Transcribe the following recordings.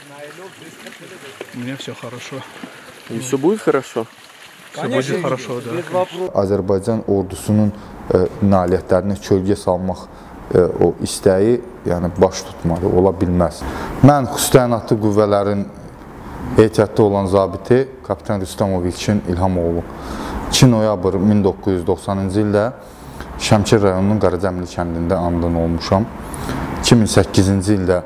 У меня все хорошо. И все будет хорошо? Все будет хорошо, да. Azərbaycan ordusunun nailiyyətlərini kölgə salmaq o istəyi, yəni baş tutmalı, ola bilməz. Mən xüsusi təyinatlı qüvvələrin ehtiyatda olan zabiti kapitan Rüstəmov İlkin İlhamoğlu 2 noyabr 1990-cı ildə Şəmkir rayonunun Qaracəmli kəndində anadan olmuşam. 2008-ci ildə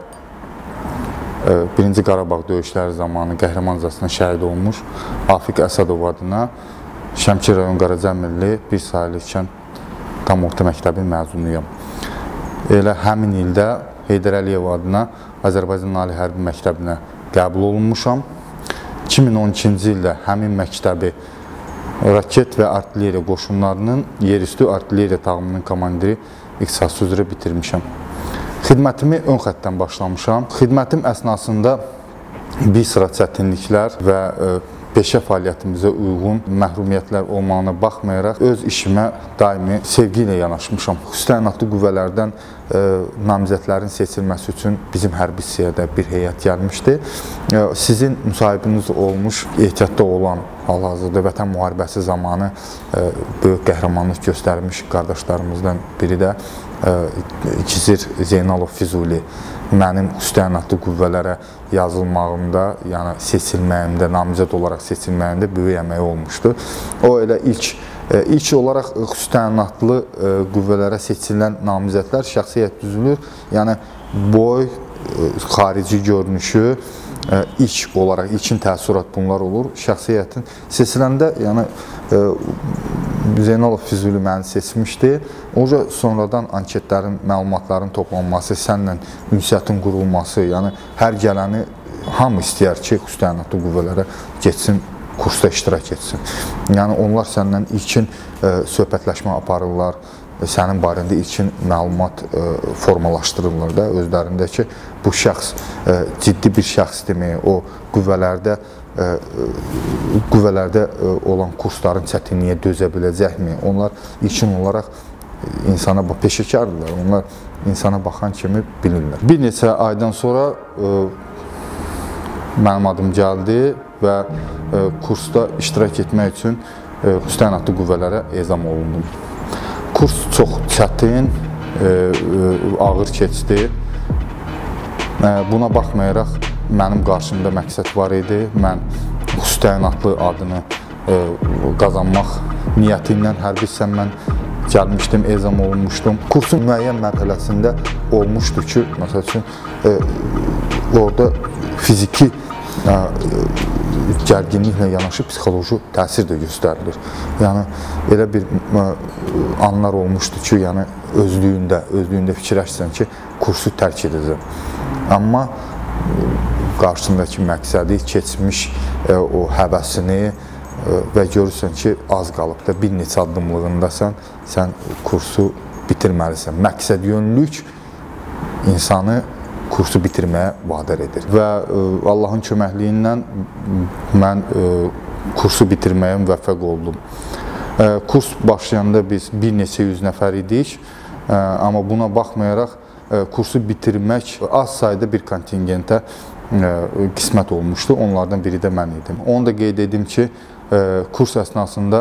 1-ci Qarabağ döyüşləri zamanı qəhrəmancasına şəhid olmuş Afiq Əsədov adına Şəmkir rayon Qaracəmli bir sayılı kənd tam orta məktəbin məzunuyam. Elə həmin ildə Heydər Əliyev adına Azərbaycan Ali Hərbi Məktəbinə qəbul olunmuşam. 2012-ci ildə həmin məktəbi raket və artilleriya qoşunlarının yerüstü artilleriya tağımının komandiri ixtisası üzrə bitirmişəm. Xidmətimi ön xəttdən başlamışam. Xidmətim əsnasında bir sıra çətinliklər və peşə fəaliyyətimizə uyğun məhrumiyyətlər olmağına baxmayaraq öz işimə daimi sevgi ilə yanaşmışam. Xüsusi təyinatlı qüvvələrdən namizədlərin seçilməsi üçün bizim hərbi hissəyə bir heyət gəlmişdi. Sizin müsahibiniz olmuş, ehtiyatda olan, hal-hazırda Vətən müharibəsi zamanı böyük qəhrəmanlıq göstərmiş qardaşlarımızdan biri də Gizir Zeynalov Füzuli mənim xüsusi təyinatlı qüvvələrə yazılmağımda, yəni seçilməyimdə, namizəd olaraq seçilməyimdə böyük əməyi olmuşdu. O elə ilk olaraq xüsusi təyinatlı qüvvələrə seçilən namizədlər şəxsi heyət düzülür. Yəni boy, xarici görünüşü ilk olaraq, ilkin təəssürat bunlar olur. Şəxsi heyətin seçiləndə, yəni Zeynalov Füzuli məni seçmişdi. Oca sonradan anketlərin, məlumatların toplanması, sənlə ünsiyyətin qurulması, yəni hər gələni hamı istəyər ki, xüsusi təyinatlı qüvvələrə getsin, kursda iştirak etsin. Yəni onlar səndən ilkin söhbətləşmə aparırlar, sənin barəndə ilkin məlumat formalaşdırırlar da özlərində ki, bu şəxs ciddi bir şəxsdirmi, o qüvvələrdə olan kursların çətinliyə dözə biləcəkmi? Onlar ilkin olaraq insana peşəkardırlar, onlar insana baxan kimi bilirlər. Bir neçə aydan sonra mənim adım gəldi və kursda iştirak etmək üçün xüsusi təyinatlı qüvvələrə ezam olundum. Kurs çox çətin, ağır keçdi. Buna baxmayaraq mənim qarşımda məqsəd var idi. Mən xüsusi təyinatlı adını qazanmaq niyyəti ilə hərbi hissəmdən gəlmişdim, ezam olunmuşdum. Kursun müəyyən mərhələsində olmuşdu ki, məsəl üçün orada fiziki gərginliklə yanaşı psixoloji təsir də göstərilir. Yəni elə bir anlar olmuşdu ki, yəni özlüyündə fikirləşsən ki, kursu tərk edəcəm. Amma qarşısındakı məqsədi, keçmiş o həvəsini və görürsən ki, az qalıb da bir neçə addımlığındasan, sən kursu bitirməlisən. Məqsədyönlük insanı kursu bitirməyə vadar edir. Və Allahın köməkliyi ilə mən kursu bitirməyə müvəffəq oldum. Kurs başlayanda biz bir neçə yüz nəfər idik, amma buna baxmayaraq kursu bitirmək az sayda bir kontingentə qismət olmuşdu. Onlardan biri də mən idim. Onu da qeyd edim ki, kurs əsnasında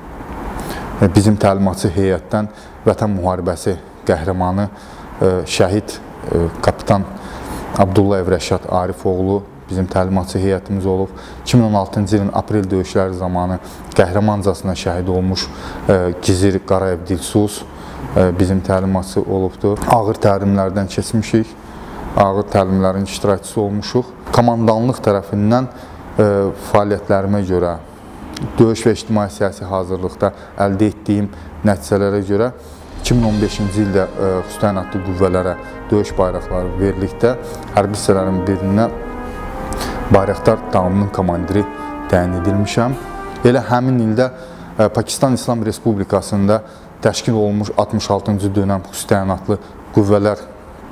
bizim təlimatçı heyətdən Vətən müharibəsi qəhrəmanı şəhid kapitan Abdullayev Rəşad Arifoğlu bizim təlimatçı heyətimiz olub. 2016-cı ilin aprel döyüşləri zamanı qəhrəmancasına şəhid olmuş Gizir Qarayev Dilsuz bizim təlimatçı olubdur. Ağır təlimlərdən keçmişik, ağır təlimlərin iştirakçısı olmuşuq. Komandanlıq tərəfindən fəaliyyətlərimə görə, döyüş və ictimai-siyasi hazırlıqda əldə etdiyim nəticələrə görə 2015-ci ildə xüsusi təyinatlı qüvvələrə döyüş bayraqları verilikdə hərbi hissələrin birinə Bayraqdar tağımının komandiri təyin edilmişəm. Elə həmin ildə Pakistan İslam Respublikasında təşkil olunmuş 66-cı dönəm xüsusi təyinatlı qüvvələr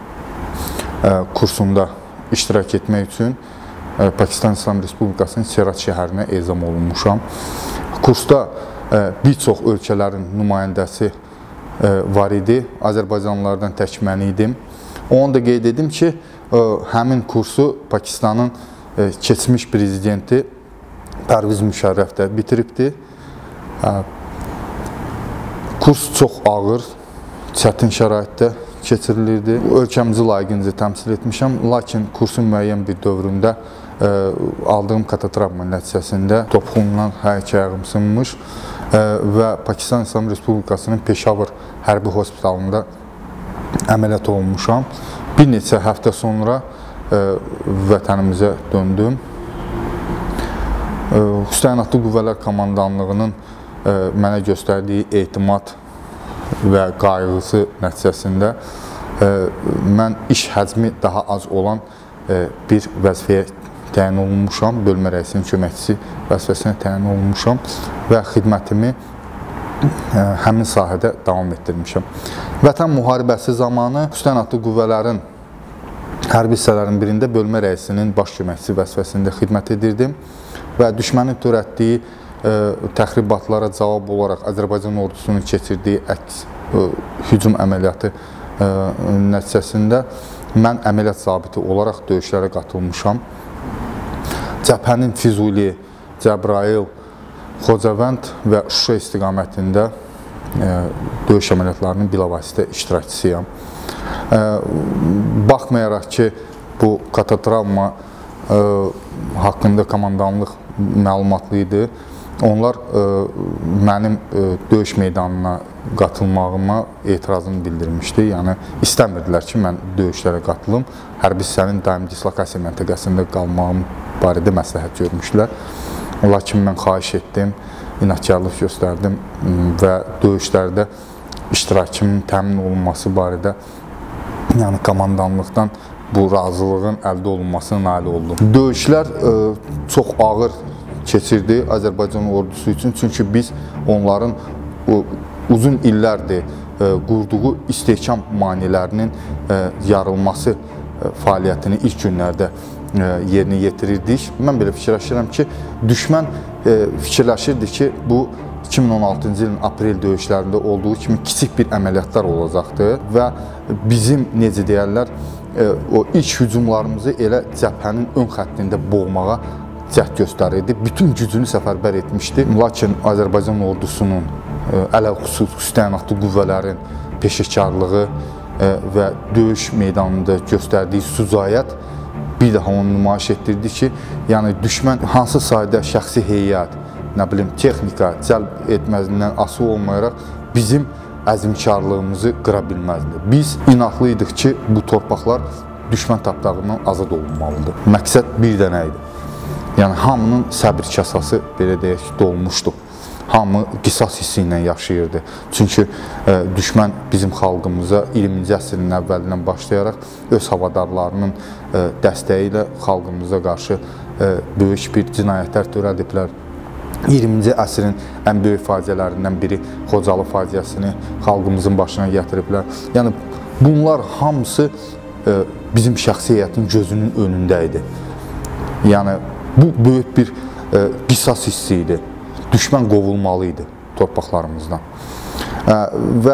kursunda iştirak etmək üçün Pakistan İslam Respublikasının Serat şəhərinə ezam olunmuşam. Kursda bir çox ölkələrin nümayəndəsi var idi. Azərbaycanlılardan tək mən idim. Onu da qeyd edim ki, həmin kursu Pakistanın keçmiş prezidenti Pərviz Müşərrəf də bitiribdir. Kurs çox ağır, çətin şəraitdə keçirilirdi. Ölkəmizi layiqincə təmsil etmişəm, lakin kursun müəyyən bir dövründə aldığım katatravma nəticəsində topuğumdan həyək ayağım sınmış və Pakistan İslam Respublikasının Peşavır hərbi hospitalında əməliyyat olunmuşam. Bir neçə həftə sonra vətənimizə döndüm. Xüsusi Təyinatlı Qüvvələr Komandanlığının mənə göstərdiyi etimad və qayğısı nəticəsində mən iş həcmi daha az olan bir vəzifəyə təyin olunmuşam, bölmə rəisinin köməkçisi vəzifəsinə təyin olunmuşam və xidmətimi həmin sahədə davam etdirmişəm. Vətən müharibəsi zamanı Xüsusi Təyinatlı Qüvvələrin hərbi hissələrin birində bölmə rəisinin baş köməkçisi vəzifəsində xidmət edirdim və düşmənin törətdiyi təxribatlara cavab olaraq Azərbaycan ordusunun keçirdiyi əks hücum əməliyyatı nəticəsində mən əməliyyat zabiti olaraq döyüşlərə qatılmışam. Cəbhənin Füzuli, Cəbrayıl, Xocavənd və Şuşa istiqamətində döyüş əməliyyatlarının bilavasitə iştirakçısıyam. Baxmayaraq ki, bu katatravma haqqında komandanlıq məlumatlı idi, onlar mənim döyüş meydanına qatılmağıma etirazını bildirmişdi. Yəni, istəmirdilər ki, mən döyüşlərə qatılım. Hərbi hissənin daimi dislokasiya məntəqəsində qalmağım barədə məsləhət görmüşdülər. Lakin mən xahiş etdim, inatkarlıq göstərdim və döyüşlərdə iştirakımın təmin olunması barədə komandanlıqdan bu razılığın əldə olunmasına nail oldum. Döyüşlər çox ağır keçirdi Azərbaycan ordusu üçün. Çünki biz onların uzun illərdir qurduğu istehkam maneələrinin yarılması fəaliyyətini ilk günlərdə yerinə yetirirdik. Mən belə fikirləşirəm ki, düşmən fikirləşirdi ki, bu 2016-cı ilin aprel döyüşlərində olduğu kimi kiçik bir əməliyyatlar olacaqdır və bizim, necə deyərlər, o ilk hücumlarımızı elə cəbhənin ön xəttində boğmağa cəhd göstərirdi. Bütün gücünü səfərbər etmişdi. Lakin Azərbaycan ordusunun, ələxüsus Xüsusi Təyinatlı Qüvvələrin peşəkarlığı və döyüş meydanında göstərdiyi sücaət bir daha onu nümayiş etdirdi ki, yəni düşmən hansı sayda şəxsi heyət, nə bilim, texnika cəlb etməzindən asılı olmayaraq bizim əzmkarlığımızı qıra bilməzdi. Biz inatlıydıq ki, bu torpaqlar düşmən tapdağından azad olunmalıdır. Məqsəd bir dənə idi. Yəni, hamının səbir kasası, belə deyək, dolmuşdu. Hamı qisas hissi ilə yaşayırdı. Çünki düşmən bizim xalqımıza 20-ci əsrin əvvəlindən başlayaraq öz havadarlarının dəstəyi ilə xalqımıza qarşı böyük bir cinayətlər törədiblər. 20-ci əsrin ən böyük faciələrindən biri Xocalı faciəsini xalqımızın başına gətiriblər. Yəni, bunlar hamısı bizim şəxsiyyətin gözünün önündə idi. Yəni, bu böyük bir qisas hissi idi. Düşmən qovulmalı idi torpaqlarımızdan. Və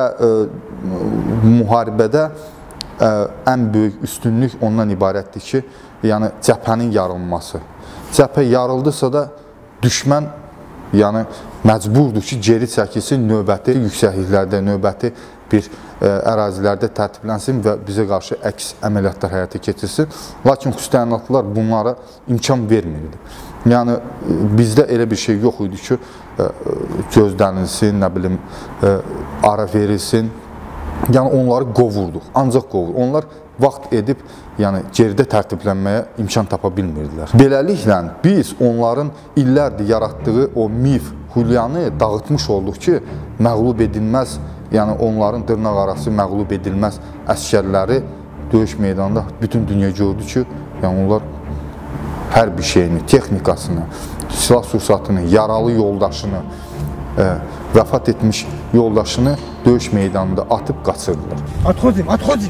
müharibədə ən böyük üstünlük ondan ibarətdir ki, yəni cəbhənin yarılması. Cəbhə yarıldısa da düşmən məcburdur ki, geri çəkilsin, növbəti yüksəkliklərdə, növbəti bir ərazilərdə tərtiblənsin və bizə qarşı əks əməliyyatlar həyata keçirsin. Lakin Xüsusi Təyinatlılar bunlara imkan vermirdi. Yəni, bizdə elə bir şey yox idi ki, gözlənilsin, nə bilim, ara verilsin. Yəni, onları qovurduq, ancaq qovurduq. Onlar vaxt edib, yəni, geridə tərtiblənməyə imkan tapa bilmirdilər. Beləliklə, biz onların illərdir yaratdığı o mif, hülyanı dağıtmış olduq ki, məğlub edilməz, yəni onların dırnaq arası məğlub edilməz əskərləri döyüş meydanında bütün dünya gördü ki, yəni onlar hər bir şeyini, texnikasını, silah sursatını, yaralı yoldaşını, vəfat etmiş yoldaşını döyüş meydanında atıb qaçırdılar. Отходим, отходим!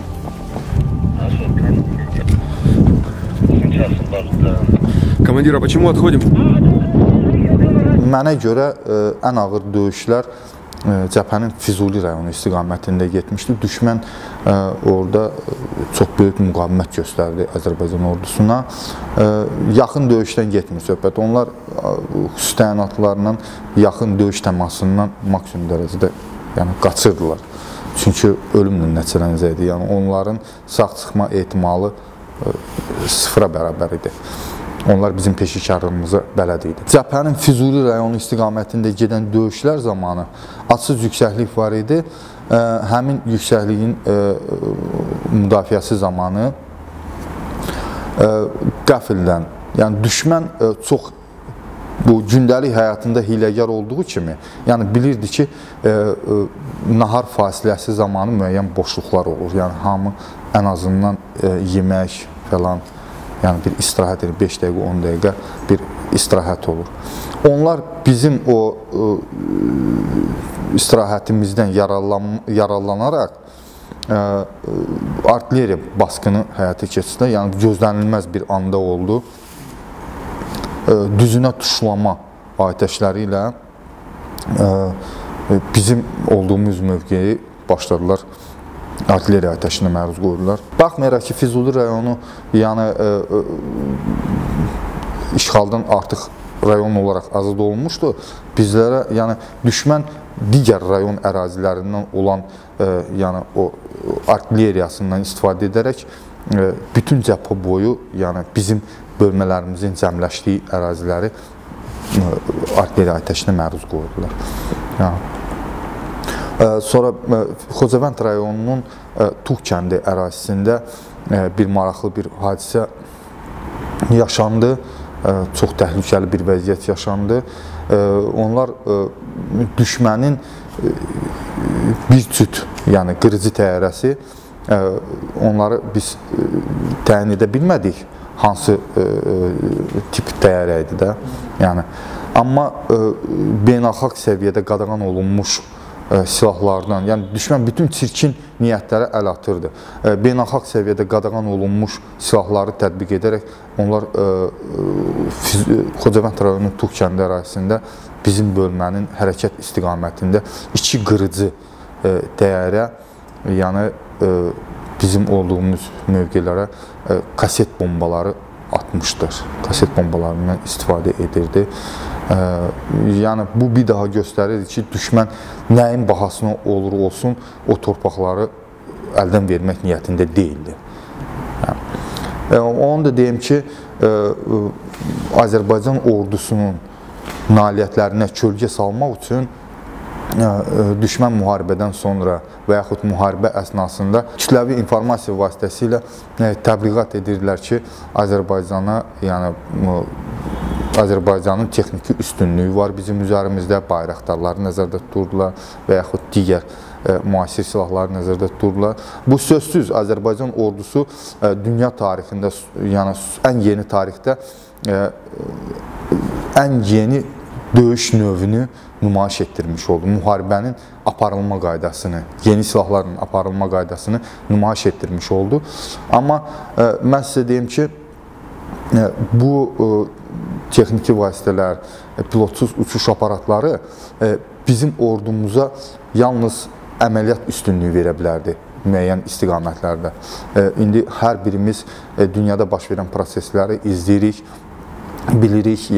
Командир, а почему отходим? Mənə görə ən ağır döyüşlər cəbhənin Füzuli rayonu istiqamətində getmişdi. Düşmən orada çox böyük müqavimət göstərdi Azərbaycan ordusuna. Yaxın döyüşdən getmir söhbət. Onlar xüsusi təyinatlarla yaxın döyüş təmasından maksimum dərəcədə qaçırdılar. Çünki ölümlə nəticələnəcəkdi. Yəni onların sağ çıxma ehtimalı sıfıra bərabər idi. Onlar bizim peşəkarlığımıza bələd idi. Cəbhənin Füzuli rayonu istiqamətində gedən döyüşlər zamanı açıq yüksəklik var idi. Həmin yüksəkliyin müdafiəsi zamanı qəfildən, yəni düşmən çox bu gündəlik həyatında hiləgər olduğu kimi, yəni bilirdi ki, nahar fasiləsi zamanı müəyyən boşluqlar olur. Yəni hamı ən azından yemək falan, yəni bir istirahət edir, 5 dəqiqə, 10 dəqiqə bir istirahət olur. Onlar bizim o istirahətimizdən yararlanaraq artilleriya baskını həyata keçirdi. Yəni gözlənilməz bir anda oldu. Düzünə tuşlama atəşləri ilə bizim olduğumuz mövqeyi başladılar artilleriya atəşinə məruz qoydular. Baxmayaraq ki, Füzuli rayonu işğaldan artıq rayon olaraq azad olunmuşdu. Bizlərə, düşmən digər rayon ərazilərindən olan o artilleriyasından istifadə edərək bütün cəbhə boyu bizim bölmələrimizin cəmləşdiyi əraziləri artilleriya atəşinə məruz qoydular. Sonra Xocavənd rayonunun Tuğ kəndi ərazisində bir maraqlı bir hadisə yaşandı. Çox təhlükəli bir vəziyyət yaşandı. Onlar düşmənin bir cüt, qırıcı təyyarəsi, onları biz təyin edə bilmədik, hansı tip təyyarə idi də. Amma beynəlxalq səviyyədə qadağan olunmuş silahlardan, düşmən bütün çirkin niyyətlərə əl atırdı. Beynəlxalq səviyyədə qadağan olunmuş silahları tətbiq edərək onlar Xocavənd rayonunun Tuğ kəndi ərazisində bizim bölmənin hərəkət istiqamətində 2 qırıcı təyyarə, bizim olduğumuz mövqelərə kaset bombaları atmışdır. Kaset bombalarından istifadə edirdi. Bu bir daha göstərir ki, düşmən nəyin bahasına olur olsun, o torpaqları əldən vermək niyyətində deyildi. Onu da deyim ki, Azərbaycan ordusunun nailiyyətlərinə kölgə salmaq üçün düşmən müharibədən sonra və yaxud müharibə əsnasında kütləvi informasiya vasitəsilə təbliğat edirlər ki, Azərbaycanın texniki üstünlüyü var bizim üzərimizdə, bayraqdarları nəzərdə tuturdular və yaxud digər müasir silahları nəzərdə tuturdular. Bu sözsüz Azərbaycan ordusu dünya tarixində, ən yeni tarixdə ən yeni döyüş növünü nümayiş etdirmiş oldu. Müharibənin aparılma qaydasını, yeni silahların aparılma qaydasını nümayiş etdirmiş oldu. Amma mən sizə deyim ki, bu texniki vasitələr, pilotsuz uçuş aparatları bizim ordumuza yalnız əməliyyat üstünlüyü verə bilərdi müəyyən istiqamətlərdə. İndi hər birimiz dünyada baş verən prosesləri izləyirik, bilirik.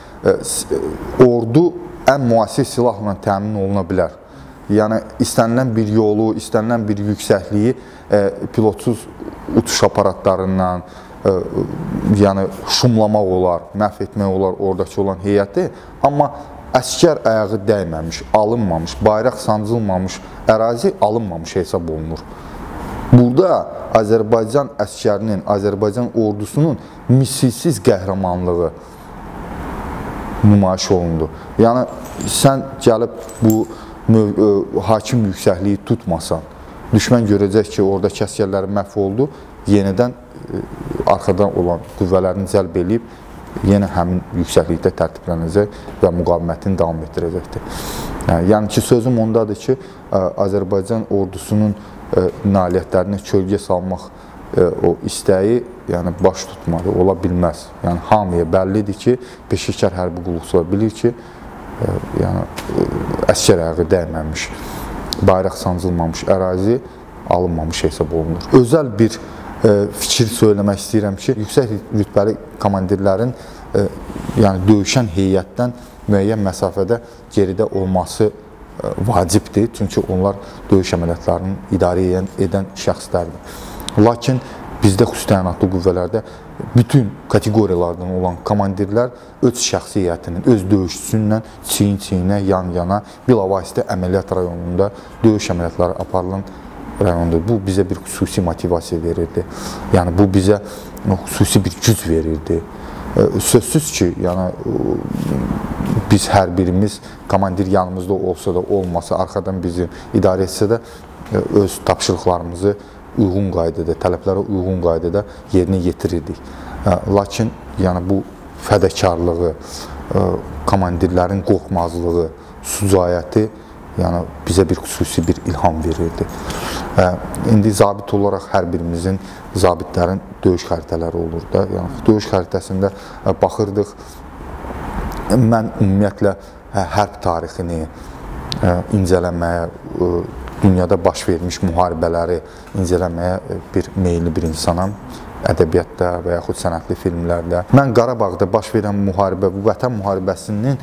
Ordu ən müasir silahla təmin oluna bilər. İstənilən bir yolu, istənilən bir yüksəkliyi pilotsuz uçuş aparatlarından şumlamaq olar, məhv etmək olar oradakı olan heyəti. Amma əskər ayağı dəyməmiş, alınmamış, bayraq sancılmamış ərazi alınmamış hesab olunur. Burada Azərbaycan əskərinin, Azərbaycan ordusunun misilsiz qəhrəmanlığı nümayiş olundu. Sən gəlib bu hakim yüksəkliyi tutmasan, düşmən görəcək ki, oradakı əskərlər məhv oldu, yenidən arxadan olan qüvvələrini cəlb edib, yenə həmin yüksəklikdə tərtiblənəcək və müqavimətini davam etdirəcəkdir. Sözüm ondadır ki, Azərbaycan ordusunun nailiyyətlərinə kölgə salmaq o istəyi baş tutmadı, ola bilməz. Hamıya bəllidir ki, peşəkar hərbi qulluqçular bilir ki, yəni əsgər ayağı dəyməmiş, bayraq sancılmamış ərazi alınmamış hesab olunur. Özəl bir fikir söyləmək istəyirəm ki, yüksək rütbəli komandirlərin yəni döyüşən heyətdən müəyyən məsafədə geridə olması vacibdir. Çünki onlar döyüş əməliyyatlarını idarə edən şəxslərdir. Lakin bizdə xüsusi təyinatlı qüvvələrdə bütün kateqoriyalardan olan komandirlər öz şəxsiyyətinin, öz döyüşçüsünlə çiyin-çiyinə, yan-yana, bilavasitə əməliyyat rayonunda döyüş əməliyyatları aparılan rayondur. Bu bizə bir xüsusi motivasiya verirdi. Yəni bu bizə xüsusi bir güc verirdi. Sözsüz ki, yəni biz hər birimiz komandir yanımızda olsa da, olmasa, arxadan bizi idarə etsə də öz tapşırıqlarımızı uyğun qaydada, tələblərə uyğun qaydada yerinə yetirirdik. Lakin yəni bu fədakarlığı, komandirlərin qorxmazlığı, sücayəti yəni bizə bir xüsusi bir ilham verirdi. İndi zabit olaraq hər birimizin zabitlərin döyüş xəritələri olur da. Yəni döyüş xəritəsində baxırdıq. Mən ümumiyyətlə hərb tarixini incələməyə, dünyada baş vermiş müharibələri incələməyə bir meyilli bir insanam. Ədəbiyyatda və yaxud sənətli filmlərdə. Mən Qarabağda baş verən müharibə, bu Vətən müharibəsinin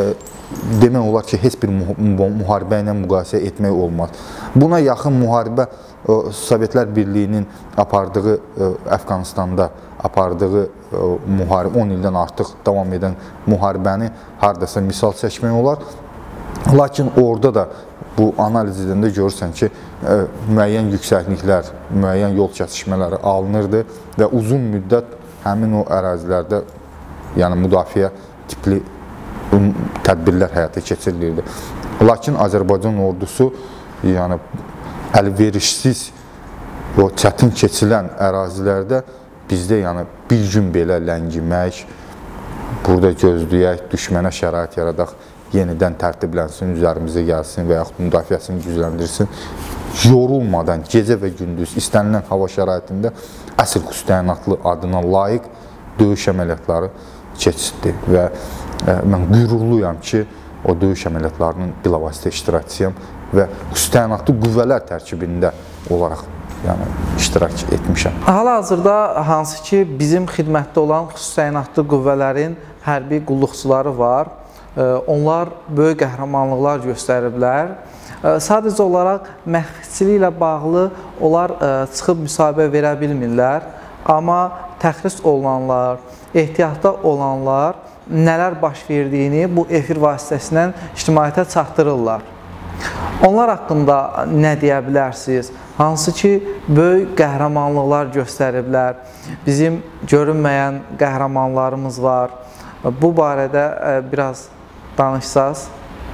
demək olar ki, heç bir müharibə ilə müqayisə etmək olmaz. Buna yaxın müharibə Sovetlər Birliyinin apardığı Əfqanistanda apardığı müharibə 10 ildən artıq davam edən müharibəni hardasa misal çəkmək olar. Lakin orada da bu analiz edəndə görürsən ki, müəyyən yüksəkliklər, müəyyən yol kəsişmələri alınırdı və uzun müddət həmin o ərazilərdə yəni müdafiə tipli tədbirlər həyata keçirilirdi. Lakin Azərbaycan ordusu yəni əlverişsiz o çətin keçilən ərazilərdə bizdə yəni bir gün belə ləngimək, burada gözləyək, düşmənə şərait yaradaq, yenidən tərtiblənsin, üzərimizə gəlsin və yaxud müdafiəsini gücləndirsin. Yorulmadan gecə və gündüz istənilən hava şəraitində əsl xüsusi təyinatlı adına layiq döyüş əməliyyatları keçirdi və mən qürurluyam ki, o döyüş əməliyyatlarının bilavasitə iştirakçıyam və xüsusi təyinatlı qüvvələr tərkibində olaraq yəni iştirak etmişəm. Hal-hazırda hansı ki bizim xidmətdə olan xüsusi təyinatlı qüvvələrin hərbi qulluqçuları var. Onlar böyük qəhrəmanlıqlar göstəriblər. Sadəcə olaraq məxfiçiliyi ilə bağlı onlar çıxıb müsahibə verə bilmirlər. Amma təxris olunanlar, ehtiyatda olanlar nələr baş verdiyini bu efir vasitəsindən ictimaiyyətə çatdırırlar. Onlar haqqında nə deyə bilərsiniz? Hansı ki, böyük qəhrəmanlıqlar göstəriblər. Bizim görünməyən qəhrəmanlarımız var. Bu barədə biraz danışsaz.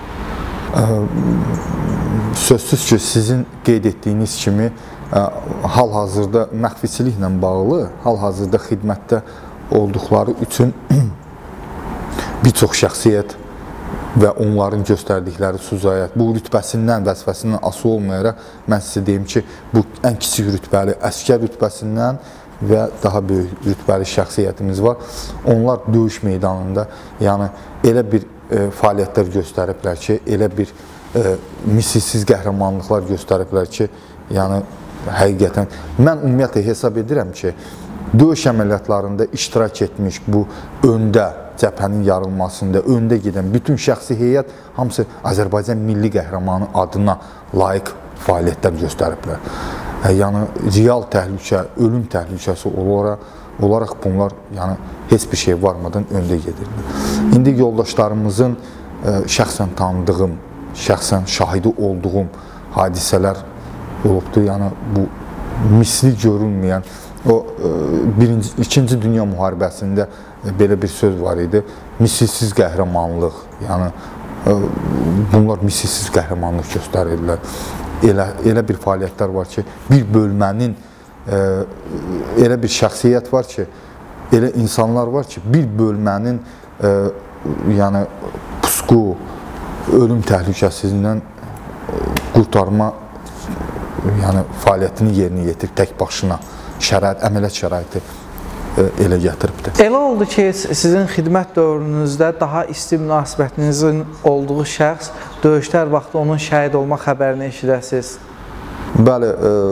Sözsüz ki, sizin qeyd etdiyiniz kimi hal-hazırda məxfiçiliklə bağlı, hal-hazırda xidmətdə olduqları üçün bir çox şəxsiyyət və onların göstərdikləri süzayət, bu rütbəsindən, vəzifəsindən asılı olmayaraq, mən sizə deyim ki, bu ən kiçik rütbəli əskər rütbəsindən və daha böyük rütbəli şəxsiyyətimiz var. Onlar döyüş meydanında yəni elə bir fəaliyyətlər göstəriblər ki, elə bir misilsiz qəhrəmanlıqlar göstəriblər ki, yəni həqiqətən mən ümumiyyətlə hesab edirəm ki, döyüş əməliyyatlarında iştirak etmiş bu öndə, cəbhənin yarılmasında öndə gedən bütün şəxsi heyət hamısı Azərbaycan milli qəhrəmanı adına layiq fəaliyyətlər göstəriblər. Yəni real təhlükə, ölüm təhlükəsi olaraq bunlar yəni heç bir şey varmadan öndə gedirlər. İndi yoldaşlarımızın şəxsən tanıdığım, şəxsən şahidi olduğum hadisələr olubdur. Yəni bu misli görünməyən o İkinci Dünya müharibəsində belə bir söz var idi. Misilsiz qəhrəmanlıq. Yəni bunlar misilsiz qəhrəmanlıq göstərirlər. Elə bir fəaliyyətlər var ki, bir bölmənin elə bir şəxsiyyət var ki, elə insanlar var ki, bir bölmənin yəni pusqu, ölüm təhlükəsindən qurtarma yəni fəaliyyətini yerinə yetirib tək başına əməliyyat şəraiti elə gətiribdir. Elə oldu ki, sizin xidmət dövrünüzdə daha isti münasibətinizin olduğu şəxs döyüşlər vaxtı onun şəhid olma xəbərini eşidəsiniz. Bəli,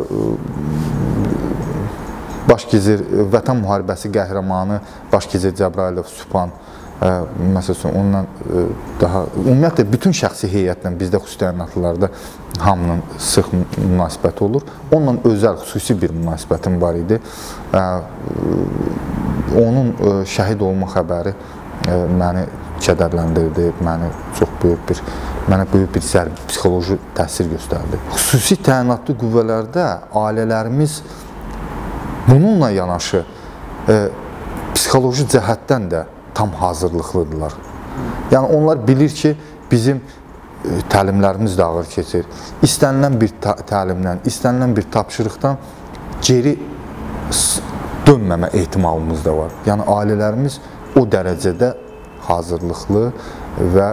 Başgizir Vətən müharibəsi qəhrəmanı Başgizir Cəbrayılov Sübhan, məsələn, onunla daha, ümumiyyətlə, bütün şəxsi heyətlə bizdə xüsusi təyinatlılarda hamının sıx münasibəti olur. Onunla özəl, xüsusi bir münasibətim var idi. Onun şəhid olma xəbəri məni kədərləndirdi, mənə böyük bir psixoloji təsir göstərdi. Xüsusi təyinatlı qüvvələrdə ailələrimiz bununla yanaşı psixoloji cəhətdən də tam hazırlıqlıdırlar. Yəni, onlar bilir ki, bizim təlimlərimiz də ağır keçir. İstənilən bir təlimdən, istənilən bir tapşırıqdan geri dönməmə ehtimalımız da var. Yəni, ailələrimiz o dərəcədə hazırlıqlı və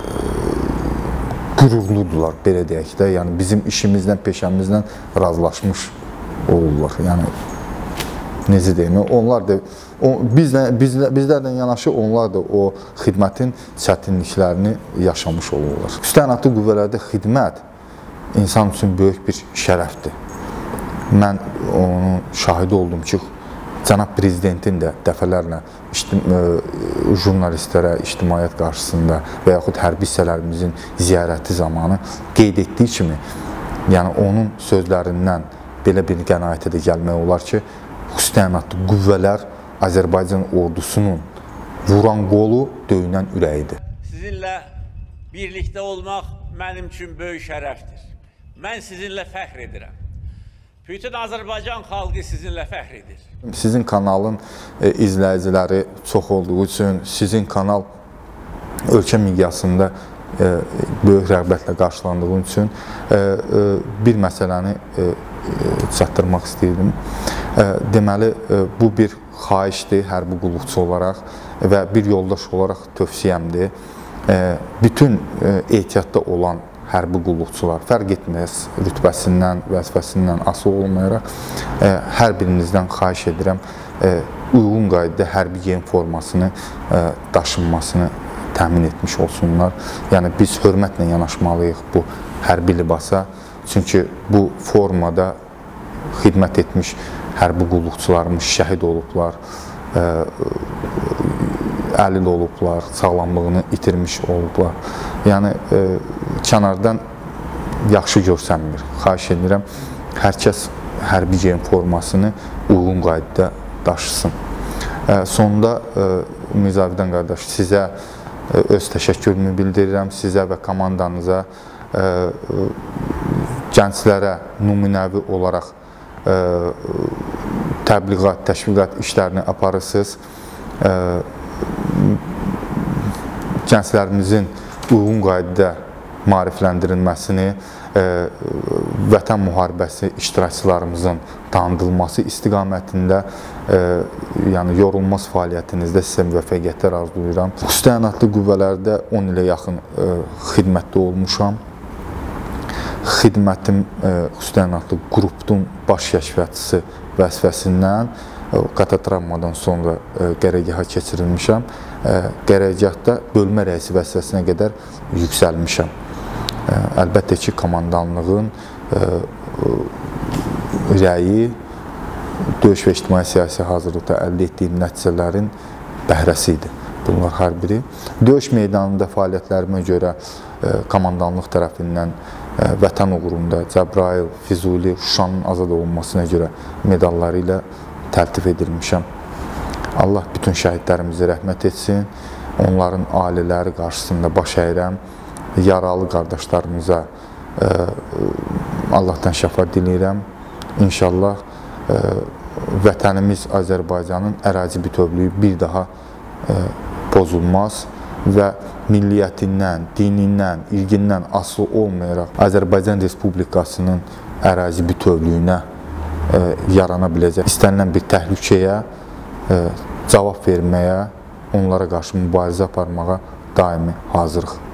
qürurludular, belə deyək də. Yəni, bizim işimizlə, peşəmizlə razılaşmış olurlar. Yəni, necə deyim, onlar da, bizlərlə yanaşı onlar da o xidmətin çətinliklərini yaşamış olurlar. Xüsusi təyinatlı qüvvələrdə xidmət insan üçün böyük bir şərəfdir. Mən onun şahidi oldum ki, Cənab Prezidentin də dəfələrlə jurnalistlərə, ictimaiyyət qarşısında və yaxud hərbi hissələrimizin ziyarəti zamanı qeyd etdiyi kimi, yəni onun sözlərindən belə bir qənaətə də gəlmək olar ki, xüsusi təyinatlı qüvvələr Azərbaycan ordusunun vuran qolu, döyünən ürəyidir. Sizinlə birlikdə olmaq mənim üçün böyük şərəfdir. Mən sizinlə fəxr edirəm. Bütün Azərbaycan xalqı sizinlə fəxr edir. Sizin kanalın izləyiciləri çox olduğu üçün, sizin kanal ölkə miqyasında böyük rəğbətlə qarşılandığı üçün bir məsələni çatdırmaq istəyirdim. Deməli, bu bir xahişdir hərbi qulluqçu olaraq və bir yoldaş olaraq tövsiyəmdir. Bütün ehtiyatda olan hərbi qulluqçular, fərq etməz rütbəsindən, vəzifəsindən asılı olmayaraq, hər birinizdən xahiş edirəm, uyğun qaydada hərbi geyim formasını daşınmasını təmin etmiş olsunlar. Yəni, biz hörmətlə yanaşmalıyıq bu hərbi libasa. Çünki bu formada xidmət etmiş hərbi qulluqçularımız şəhid olublar, əlil olublar, sağlamlığını itirmiş olublar. Yəni, kənardan yaxşı görsənmir. Xahiş edirəm, hər kəs hərbi geyim formasını uyğun qaydada daşısın. Sonunda Müzavidən qardaş, sizə öz təşəkkürümü bildirirəm, sizə və komandanıza, gənclərə nümunəvi olaraq təbliğat, təşviqat işlərini aparırsınız. Gənclərimizin uyğun qaydada maarifləndirilməsini, vətən müharibəsi iştirakçılarımızın tanıdılması istiqamətində, yəni yorulmaz fəaliyyətinizdə sizə müvəffəqiyyətlər arzulayıram. Xüsusi təyinatlı qüvvələrdə 10 ilə yaxın xidmətdə olmuşam. Xidmətim xüsusi təyinatlı qrupun baş kəşfiyyatçısı vəzifəsindən qatatravmadan sonra qərargaha keçirilmişəm. Qərargahda bölmə rəisi vəzifəsinə qədər yüksəlmişəm. Əlbəttə ki, komandanlığın rəyi döyüş və ictimai siyasi hazırlıqda əldə etdiyim nəticələrin bəhrəsi idi. Bunlar hər biri. Döyüş meydanında fəaliyyətlərimə görə komandanlıq tərəfindən vətən uğrunda Cəbrayıl, Füzuli, Şuşanın azad olunmasına görə medalları ilə təltif edilmişəm. Allah bütün şəhidlərimizi rəhmət etsin. Onların ailələri qarşısında baş əyirəm. Yaralı qardaşlarımıza Allahdan şəfa diləyirəm. İnşallah vətənimiz Azərbaycanın ərazi bütövlüyü bir daha pozulmaz və milliyyətindən, dinindən, ilgindən asılı olmayaraq Azərbaycan Respublikasının ərazi bütövlüyünə yarana biləcək istənilən bir təhlükəyə cavab verməyə, onlara qarşı mübarizə aparmağa daimi hazırıq.